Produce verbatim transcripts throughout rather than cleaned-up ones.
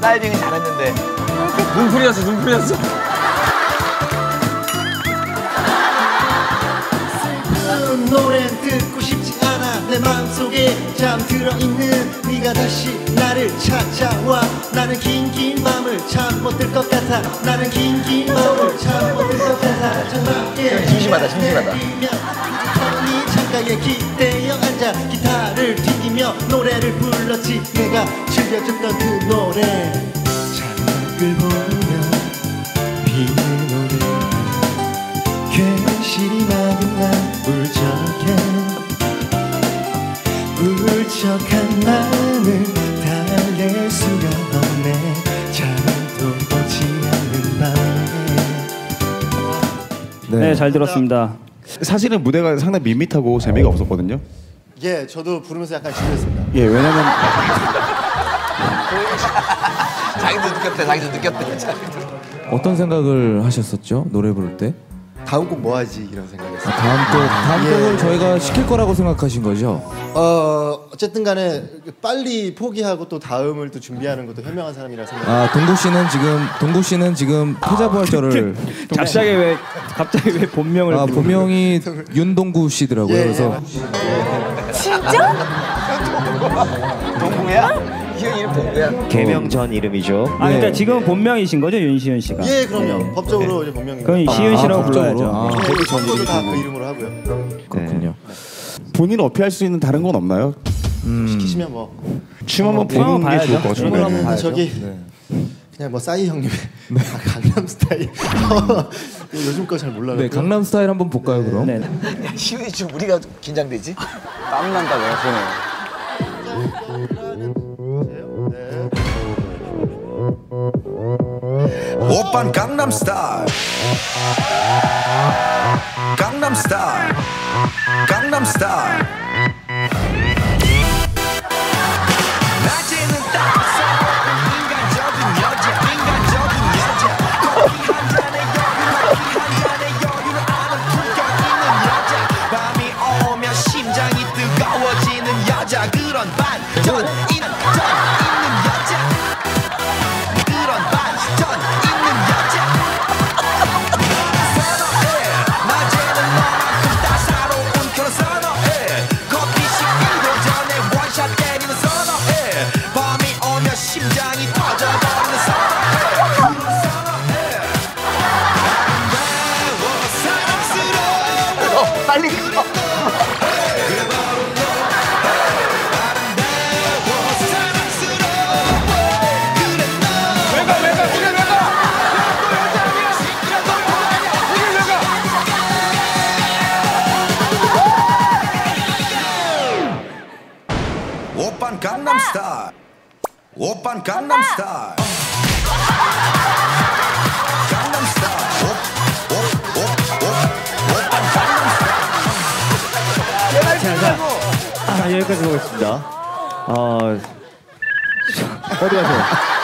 타이밍은 잘했는데. 눈풀이었어, 눈풀이었어. 슬픈 노래 듣고 싶지 않아. 내 마음속에 잠들어 있는 네가 다시 나를 찾아와. 나는 긴 긴 밤을 잠 못 들 것 같아. 나는 긴 긴 밤을 잠 못 들 것 같아. 정막에 심심하다, 심심하다. 네 창가에 기대어 앉아 기타를 튕기며 노래를 불렀지. 내가 즐겨줬던 그 노래. 창밖을 보며 비는 노래. 괜시리 막은 난 울적해. 울적한 마음을 달랠 수가 없네. 잠도 오지 않는 밤에. 네, 잘 들었습니다. 사실은 무대가 상당히 밋밋하고 재미가 없었거든요. 예, 저도 부르면서 약간 지루했습니다. 예, 왜냐면 자기도 느꼈대, 자기도 느꼈대. 자기도. 어떤 생각을 하셨었죠? 노래 부를 때? 다음 곡 뭐 하지 이런 생각이었어요. 아, 다음 곡, 다음 예. 곡을 저희가 시킬 거라고 생각하신 거죠? 어, 어쨌든 간에 빨리 포기하고 또 다음을 또 준비하는 것도 현명한 사람이라 생각합니다. 아, 동구 씨는 지금 동구 씨는 지금 패자부활절을 갑자기 왜 갑자기 왜 본명을 아, 본명이 윤동구 씨더라고요. 예, 그래서 진짜? 동구야? 희영 이름 동구야? 개명 전 이름이죠. 아, 그러니까 네. 지금 본명이신 거죠, 윤시윤 씨가? 예, 그럼요. 네. 법적으로 이제 본명입니다. 그럼 시윤 씨라고 아, 불러야죠. 아, 예, 그 전부도 다 그 이름으로 하고요. 그렇군요. 본인 어필할 수 있는 다른 건 없나요? 시키시면 뭐 춤 한번 춤 한번 보는 게 좋을 것 봐야죠. 춤을 한번 같은데. 봐야죠. 저기 그냥 뭐 싸이 형님의 아, 강남 스타일. 요즘 거 잘 몰라요. 네, 강남 스타일 한번 볼까요, 그럼? 네. 야, 희영이 지금 우리가 긴장되지? 땀난다, 내가 보네. 오빤 강남 스타일 강남 스타일 강남 스타일 낮에는 따스한 인간적인 여자 인간적인 여자 커피 한 잔에 여유 커피 한 잔에 여유를 아는 품격 있는 여자 밤이 오면 심장이 뜨거워지는 여자 그런 반전 있는 있는 여자 그런 반전 있는 여자 선어해 낮에는 너만큼 따사로운 그런 선어해 커피 식기도 전에 원샷 때리는 선어해 밤이 오면 심장이 터져버리는 선어해 그런 선어해 아름다워 사랑스러워 어, 빨리 가. 오빤 강남 스타일 오빤 강남 스타일 강남 스타일 오오오오오빤 강남 스타일 자, 자, 아, 여기까지 보겠습니다. 어, 어디 가세요?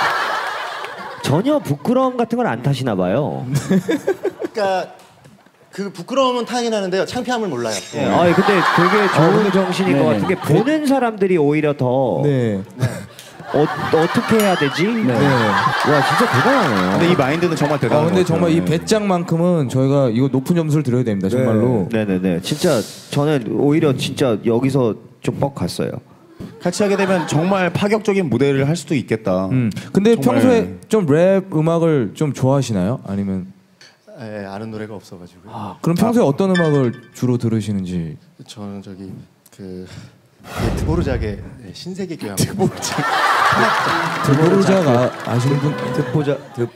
전혀 부끄러움 같은 걸 안 타시나 봐요. 그러니까 그 부끄러움은 타긴 하는데요. 창피함을 몰라요. 예, 아, 근데 되게 좋은 정신인 것 네네. 같은 게 보는 사람들이 오히려 더 네. 어, 어떻게 해야 되지? 네. 와, 진짜 대단하네요. 근데 이 마인드는 정말 대단한 아, 근데 것 같아요. 정말 이 네. 배짱만큼은 저희가 이거 높은 점수를 드려야 됩니다, 정말로. 네네네. 진짜 저는 오히려 진짜 여기서 좀 뻑 갔어요. 같이 하게 되면 정말 파격적인 무대를 할 수도 있겠다. 음. 근데 정말. 평소에 좀 랩 음악을 좀 좋아하시나요? 아니면 예, 아는 노래가 없어가지고. 아, 그럼 평소에 어떤 음악을 주로 들으시는지? 저는 저기 그 예, 드보르작의 예, 신세계 교향. 드보르작. 드보르작 아, 아시는 분? 듣보자 듣.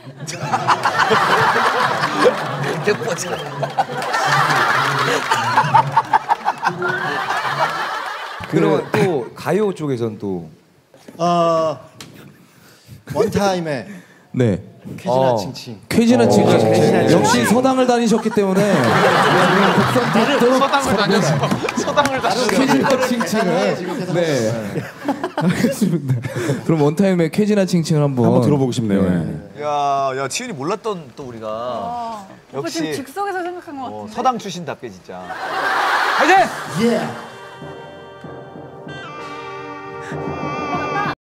듣보자. 그리고 또 가요 쪽에선 또 어, 원타임에 네. 퀴즈나 어. 칭칭. 퀴즈나 칭칭. 퀴즈나 역시 서당을 다니셨기 때문에 서당을 다녔어. 서당을 다녔어. 퀴즈나 칭칭을. 네. 알겠습니다. 그럼 원타임의 퀴즈나 칭칭을 한번 한번 들어보고 싶네요. 네. 야, 야, 지훈이 몰랐던 또 우리가 아, 오빠 역시 지금 즉석에서 생각한 것 어, 같은데. 서당 출신답게 진짜. 화이팅! 예.